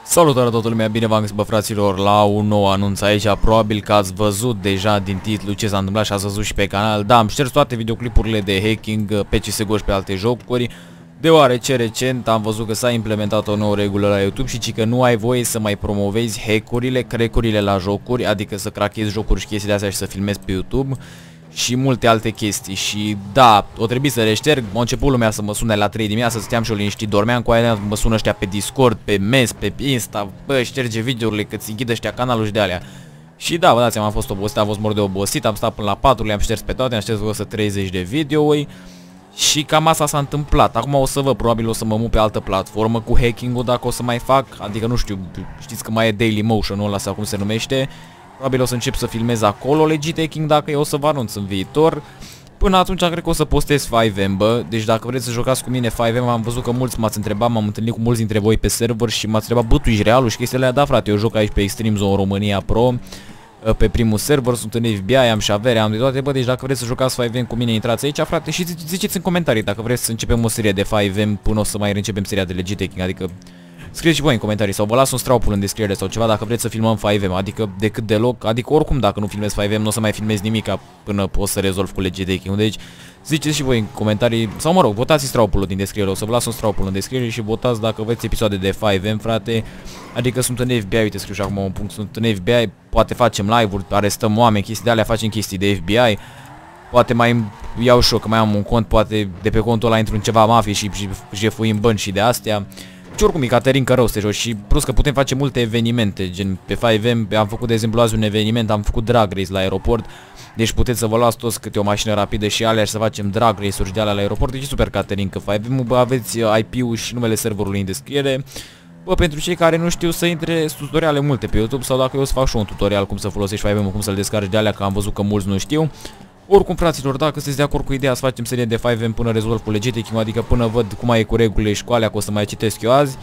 Salutare toată lumea, bine v-am găsit, bă, fraților, la un nou anunț aici. Probabil că ați văzut deja din titlu ce s-a întâmplat și ați văzut și pe canal. Da, am șters toate videoclipurile de hacking pe CSGO și pe alte jocuri, deoarece recent am văzut că s-a implementat o nouă regulă la YouTube și că nu ai voie să mai promovezi hackurile, crack-urile la jocuri, adică să crachezi jocuri și chestii de astea și să filmezi pe YouTube și multe alte chestii. Și da, o trebuie să le șterg. A început lumea să mă sune la 3 dimineața, stăteam și eu liniștit, dormeam cu aia, mă sună ăștia pe Discord, pe Mes, pe Insta, bă, șterge videourile că ți închid ăștia canalul și de alea. Și da, vă dați seama, am fost obosit, am fost mor de obosit, am stat până la 4, le-am șters pe toate, am șters 130 de videouri. Și cam asta s-a întâmplat. Acum o să văd, probabil o să mă mut pe altă platformă cu hacking-ul dacă o să mai fac. Adică nu știu, știți că mai e Dailymotion-ul ăla sau cum se numește. Probabil o să încep să filmez acolo legit hacking dacă eu o să vă anunț în viitor. Până atunci cred că o să postez 5M, bă. Deci dacă vreți să jucați cu mine 5M, am văzut că mulți m-ați întrebat, m-am întâlnit cu mulți dintre voi pe server și m-ați întrebat, bă, tu ești realul și chestiile alea. Da, frate, eu joc aici pe Extreme Zone România Pro, pe primul server, sunt în FBI, am și avere, am de toate, bă, deci dacă vreți să jucați 5M cu mine, intrați aici, frate, și ziceți în comentarii dacă vreți să începem o serie de 5M până o să mai începem seria de legit hacking, adică scrieți și voi în comentarii sau vă las un straupul în descriere sau ceva dacă vreți să filmăm 5M, adică decât deloc, adică oricum dacă nu filmez 5M nu o să mai filmez nimic până o să rezolv cu legit hacking. Deci ziceți și voi în comentarii sau mă rog, votați straupul din descriere, o să vă las un straupul în descriere și votați dacă vreți episoade de 5M, frate. Adică sunt în FBI, uite, scriu și acum un punct, sunt în FBI, poate facem live-uri, arestăm oameni, chestii de alea, facem chestii de FBI. Poate mai iau și eu că mai am un cont, poate de pe contul ăla intru în ceva mafie și jefuim bănci și de astea. Și oricum e Caterinca rău să joci și plus că putem face multe evenimente, gen pe 5M am făcut de exemplu azi un eveniment, am făcut drag race la aeroport. Deci puteți să vă luați toți câte o mașină rapidă și alea și să facem drag race-uri și de alea la aeroport. Deci e super Caterinca 5M, bă, aveți IP-ul și numele serverului în descriere. Bă, pentru cei care nu știu să intre tutoriale multe pe YouTube sau dacă eu să fac și un tutorial cum să folosești 5M, cum să-l descarci de alea, că am văzut că mulți nu știu. Oricum, fraților, dacă sunteți de acord cu ideea să facem serie de 5M până rezolv cu legit hacking, adică până văd cum e cu regulile și cu alea, că o să mai citesc eu azi.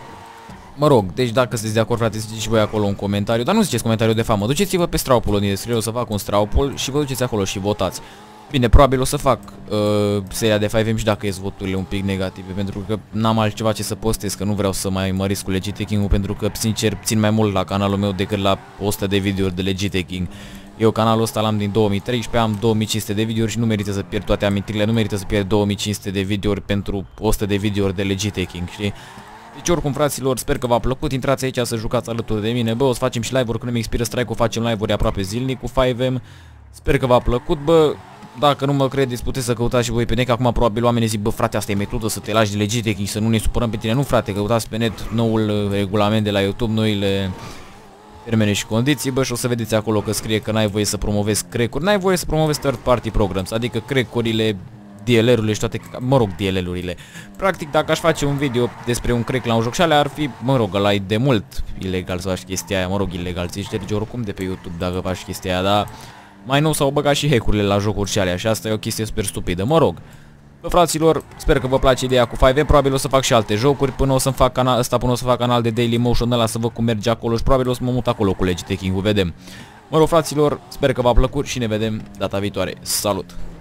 Mă rog, deci dacă sunteți de acord, frate, ziceți și voi acolo un comentariu, dar nu ziceți comentariu de famă, duceți-vă pe straupul din descriere, o să fac un straupul și vă duceți acolo și votați. Bine, probabil o să fac seria de 5M și dacă ies voturile un pic negative, pentru că n-am altceva ce să postez, că nu vreau să mai măresc cu legit hacking-ul, pentru că, sincer, țin mai mult la canalul meu decât la 100 de videouri de legit hacking. Eu canalul ăsta l-am din 2013, am 2500 de videouri și nu merită să pierd toate amintirile, nu merită să pierd 2500 de videouri pentru 100 de videouri de legit hacking, știi? Deci oricum, fraților, sper că v-a plăcut, intrați aici să jucați alături de mine, bă, o să facem și live-uri, când îmi expiră strike-ul, facem live-uri aproape zilnic cu 5M. Sper că v-a plăcut, bă, dacă nu mă credeți, puteți să căutați și voi pe net, că acum probabil oamenii zic, bă, frate, asta e metodă să te lași de legit hacking, să nu ne supărăm pe tine. Nu, frate, căutați pe net noul regulament de la YouTube, noile termene și condiții, bă, și o să vedeți acolo că scrie că n-ai voie să promovezi crack-uri, n-ai voie să promovezi third party programs, adică crack-urile, DLL-urile și toate, mă rog, DLL-urile. Practic, dacă aș face un video despre un crack la un joc și alea ar fi, mă rog, ăla e de mult ilegal să faci chestia aia, mă rog, ilegal, ți șterge oricum de pe YouTube dacă faci chestia aia, dar mai nou s-au băgat și hack-urile la jocuri și alea și asta e o chestie super stupidă, mă rog. Bă, fraților, sper că vă place ideea cu 5M, probabil o să fac și alte jocuri până o să fac canal ăsta, până o să fac canal de Dailymotion ăla să văd cum merge acolo și probabil o să mă mut acolo cu legit hacking-ul, vedem. Mă rog, fraților, sper că v-a plăcut și ne vedem data viitoare. Salut!